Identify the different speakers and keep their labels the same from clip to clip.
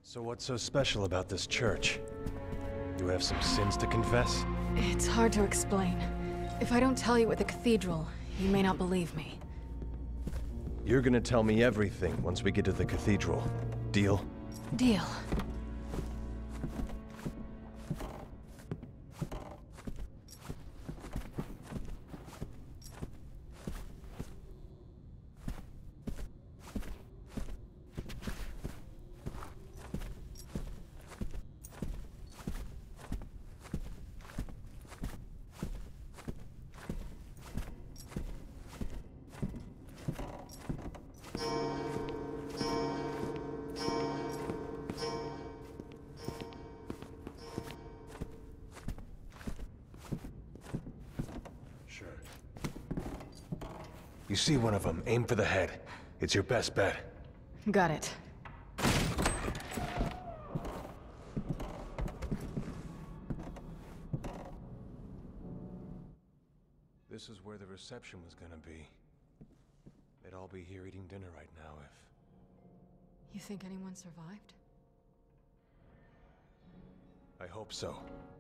Speaker 1: So what's so special about this church? You have some sins to confess?
Speaker 2: It's hard to explain. If I don't tell you at the cathedral, you may not believe me.
Speaker 1: You're gonna tell me everything once we get to the cathedral. Deal?
Speaker 2: Deal.
Speaker 1: You see one of them, aim for the head. It's your best bet.
Speaker 2: Got it.
Speaker 1: This is where the reception was gonna be. They'd all be here eating dinner right now if...
Speaker 2: You think anyone survived?
Speaker 1: I hope so.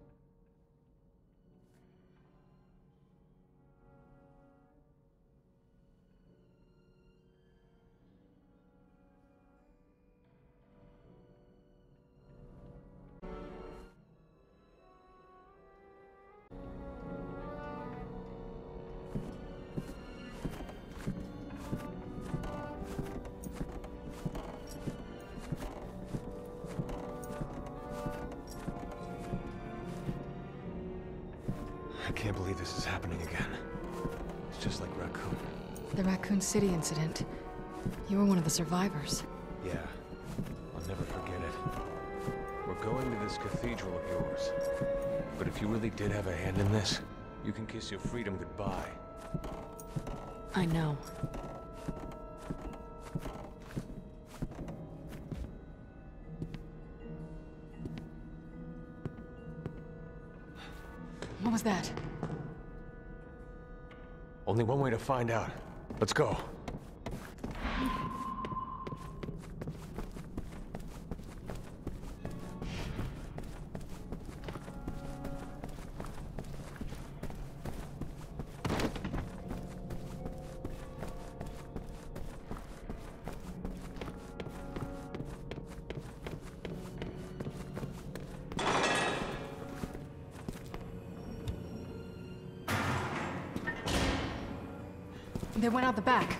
Speaker 1: I can't believe this is happening again. It's just like Raccoon.
Speaker 2: The Raccoon City incident. You were one of the survivors.
Speaker 1: Yeah, I'll never forget it. We're going to this cathedral of yours. But if you really did have a hand in this, you can kiss your freedom goodbye.
Speaker 2: I know. What was that?
Speaker 1: Only one way to find out. Let's go.
Speaker 2: They went out the back.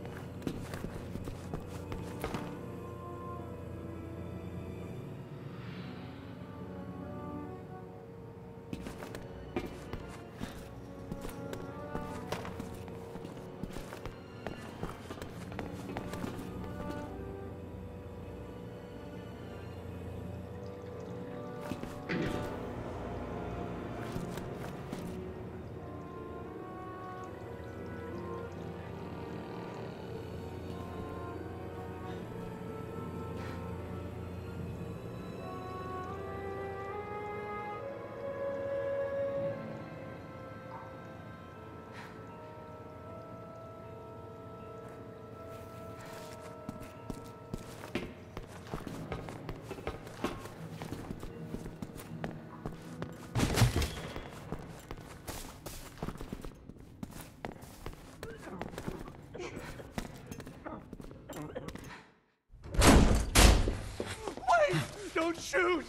Speaker 3: Don't shoot!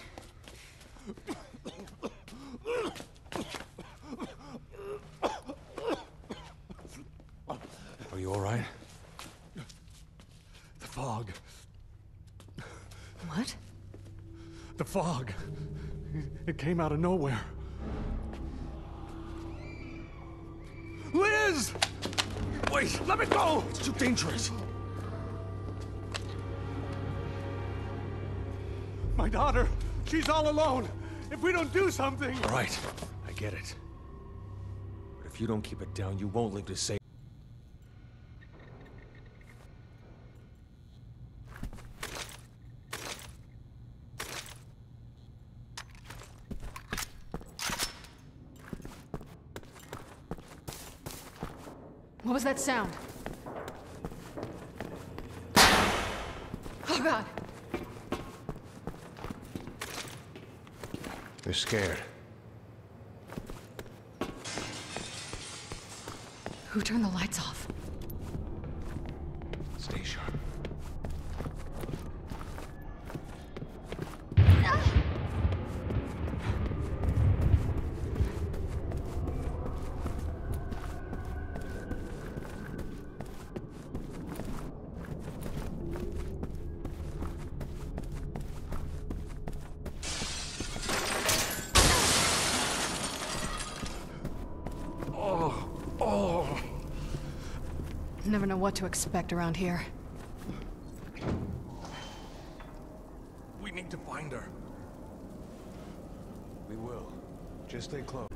Speaker 1: Are you all right?
Speaker 3: The fog.
Speaker 2: What?
Speaker 3: The fog. It came out of nowhere. Liz! Wait, let me go!
Speaker 1: It's too dangerous.
Speaker 3: My daughter, she's all alone. If we don't do something...
Speaker 1: All right, I get it. But if you don't keep it down, you won't live to say...
Speaker 2: What was that sound? Oh, God.
Speaker 1: They're scared.
Speaker 2: Who turned the lights off?
Speaker 1: Stay sharp.
Speaker 2: Never know what to expect around here.
Speaker 3: We need to find her.
Speaker 1: We will. Just stay close.